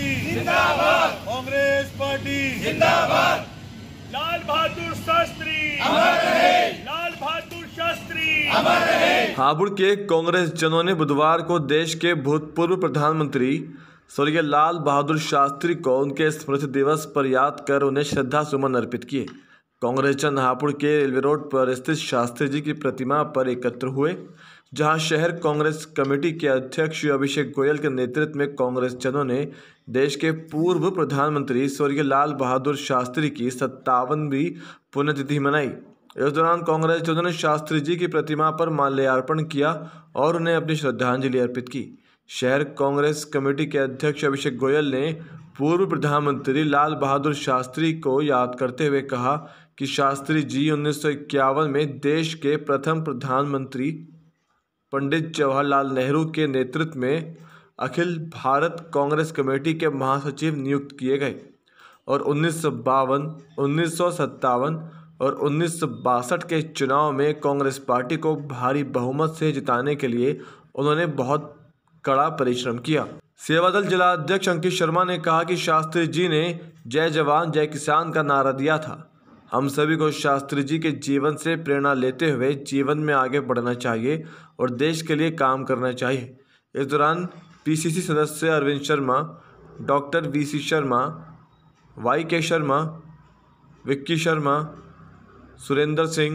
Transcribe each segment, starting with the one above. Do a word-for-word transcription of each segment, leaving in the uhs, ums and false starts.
जिंदाबाद, कांग्रेस पार्टी जिंदाबाद, लाल बहादुर शास्त्री अमर रहे, लाल बहादुर शास्त्री अमर रहे। हापुड़ के कांग्रेस जनों ने बुधवार को देश के भूतपूर्व प्रधानमंत्री स्वर्गीय लाल बहादुर शास्त्री को उनके स्मृति दिवस पर याद कर उन्हें श्रद्धा सुमन अर्पित किए। कांग्रेस जन हापुड़ के रेलवे रोड पर स्थित शास्त्री जी की प्रतिमा पर एकत्र हुए, जहां शहर कांग्रेस कमेटी के अध्यक्ष अभिषेक गोयल के नेतृत्व में कांग्रेस जनों ने देश के पूर्व प्रधानमंत्री स्वर्गीय लाल बहादुर शास्त्री की सत्तावनवीं पुण्यतिथि मनाई। इस दौरान कांग्रेस जनों ने शास्त्री जी की प्रतिमा पर माल्यार्पण किया और उन्हें अपनी श्रद्धांजलि अर्पित की। शहर कांग्रेस कमेटी के अध्यक्ष अभिषेक गोयल ने पूर्व प्रधानमंत्री लाल बहादुर शास्त्री को याद करते हुए कहा कि शास्त्री जी उन्नीस सौ इक्यावन में देश के प्रथम प्रधानमंत्री पंडित जवाहरलाल नेहरू के नेतृत्व में अखिल भारत कांग्रेस कमेटी के महासचिव नियुक्त किए गए और उन्नीस सौ बावन, उन्नीस सौ सत्तावन और उन्नीस सौ बासठ के चुनाव में कांग्रेस पार्टी को भारी बहुमत से जिताने के लिए उन्होंने बहुत कड़ा परिश्रम किया। सेवादल जिला अध्यक्ष अंकित शर्मा ने कहा कि शास्त्री जी ने जय जवान जय किसान का नारा दिया था। हम सभी को शास्त्री जी के जीवन से प्रेरणा लेते हुए जीवन में आगे बढ़ना चाहिए और देश के लिए काम करना चाहिए। इस दौरान पीसीसी सदस्य Arvind Sharma, doctor VC Sharma, Y K Sharma, Vicky Sharma, Surendra Singh,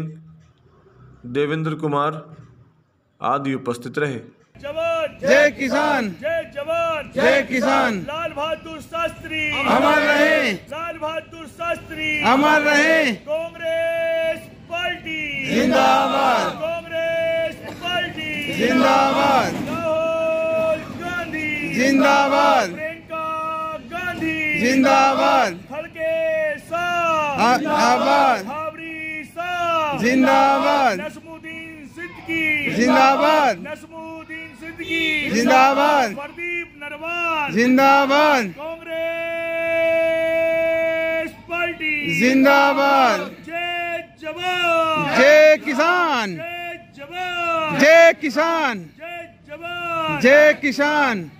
Devendra Kumar आदि उपस्थित रहे। जवान जय किसान, जय जवान जय किसान, लाल बहादुर शास्त्री अमर रहे, लाल बहादुर शास्त्री अमर रहे। कांग्रेस पार्टी जिंदाबाद, कांग्रेस पार्टी जिंदाबाद, राहुल गांधी जिंदाबाद, प्रियंका गांधी जिंदाबाद, खड़गे साहब जिंदाबाद, भावरी साहब जिंदाबाद, नस्मुद्दीन सिद्दीकी जिंदाबाद, नस्मुद्दीन सिद्दीकी जिंदाबाद, प्रदीप नरवाल जिंदाबाद, कांग्रेस पार्टी जिंदाबाद। जय जवान जय किसान, जय जवान जय किसान, जय जवान जय किसान।